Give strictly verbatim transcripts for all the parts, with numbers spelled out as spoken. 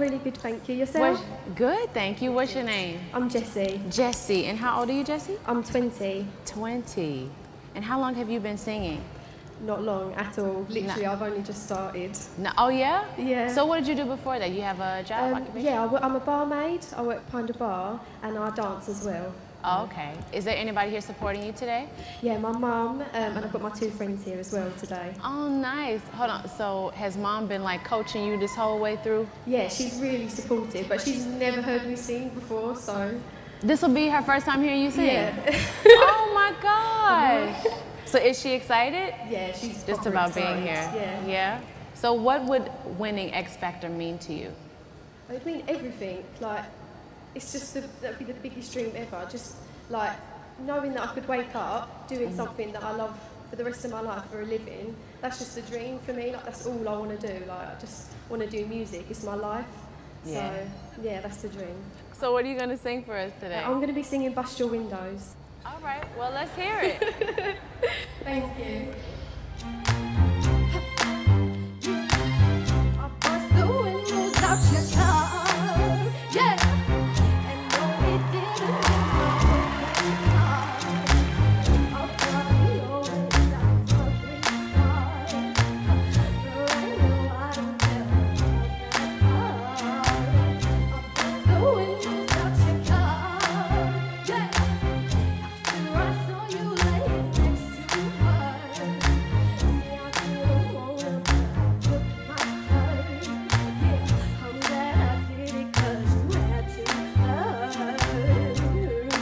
really good, thank you. Yourself? What's, good, thank you. What's your name? I'm Jessie. Jessie. And how old are you, Jessie? I'm twenty. twenty. And how long have you been singing? Not long at all. Literally, no. I've only just started. No, oh, yeah? Yeah. So what did you do before that? You have a job? Um, yeah, I'm a barmaid. I work behind a bar and I dance as well. Oh, okay. Is there anybody here supporting you today? Yeah, my mum, um, and I've got my two friends here as well today. Oh, nice. Hold on. So has mom been like coaching you this whole way through? Yeah, she's really supportive, but she's never heard me sing before, so. This will be her first time hearing you sing? Yeah. Oh my gosh. So is she excited? Yeah, she's just about excited. being here. Yeah. Yeah. So what would winning X Factor mean to you? It mean everything. Like, it's just the, that'd be the biggest dream ever. Just like knowing that I could wake up doing something that I love for the rest of my life for a living. That's just a dream for me. Like, that's all I want to do. Like, I just want to do music. It's my life. Yeah. So yeah, that's the dream. So what are you going to sing for us today? I'm going to be singing Bust Your Windows. All right. Well, let's hear it. Thank you. I bust the windows out your car, yeah. And no, it didn't hit my car. I'll probably always have a great start. But right now I don't care about that car. I bust the windows out your car, yeah. After I saw you laying next to her. See, I couldn't hold up, but I took my turn. Yeah, I'm glad I did it 'cause you had to learn.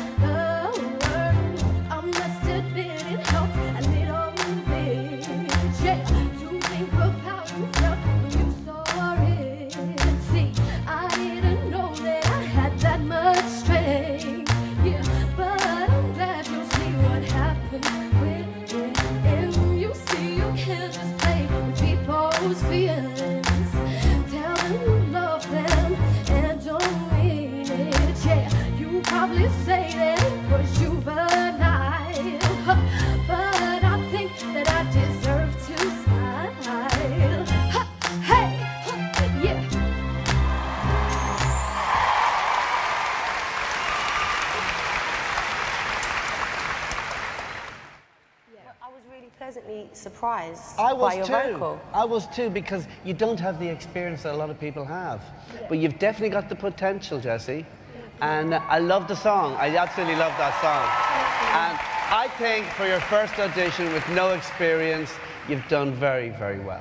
I must admit it helped a little bit, yeah, to think of how you felt when you saw it. See, I didn't know that I had that much strength, yeah, but I'm glad you'll see what happens with it. And you see, you can't just play with people's feelings. Tell them you love them and don't mean it, yeah. You probably say that it was juvenile, huh, but I think that I deserve to smile. Huh, hey, huh, yeah. I was really pleasantly surprised I was by your too. vocal. I was too, because you don't have the experience that a lot of people have. But you've definitely got the potential, Jessie. And I love the song. I absolutely love that song. And I think for your first audition with no experience, you've done very, very well.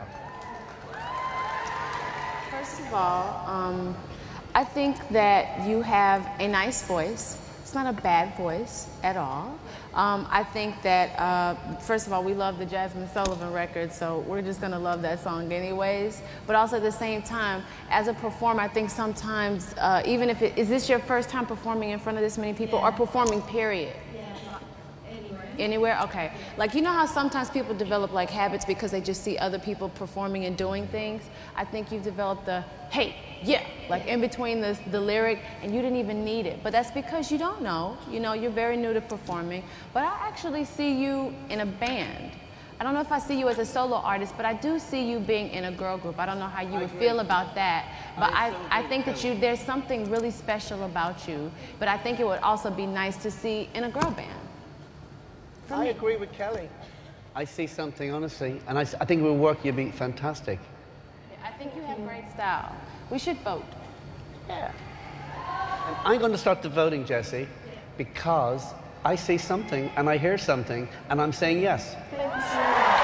First of all, um, I think that you have a nice voice. It's not a bad voice at all. Um, I think that, uh, first of all, we love the Jasmine Sullivan record, so we're just gonna love that song anyways. But also at the same time, as a performer, I think sometimes, uh, even if it, is this your first time performing in front of this many people, yeah, or performing period? Anywhere? Okay. Like, you know how sometimes people develop like habits because they just see other people performing and doing things? I think you've developed the, hey, yeah, like in between the, the lyric, and you didn't even need it. But that's because you don't know. You know, you're very new to performing. But I actually see you in a band. I don't know if I see you as a solo artist, but I do see you being in a girl group. I don't know how you would feel about that. But I, I think that you, there's something really special about you. But I think it would also be nice to see in a girl band. I agree with Kelly. I see something, honestly, and I, I think it will work. You'll be fantastic. I think you have great style. We should vote. Yeah. And I'm going to start the voting, Jessie, because I see something and I hear something, and I'm saying yes. Thank you so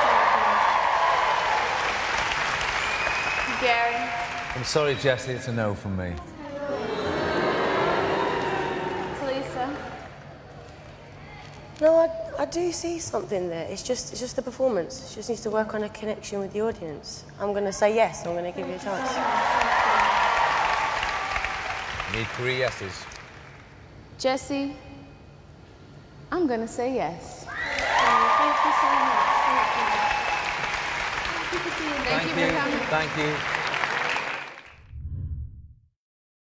much. Gary? I'm sorry, Jessie, it's a no from me. Talisa? No, I, I do see something there. It's just, it's just the performance. It just needs to work on a connection with the audience. I'm going to say yes. I'm going to give you a chance. Need three yeses. Jessie, I'm going to say yes. Thank you so much. Thank you. Thank you for seeing me. Thank you for coming. Thank you.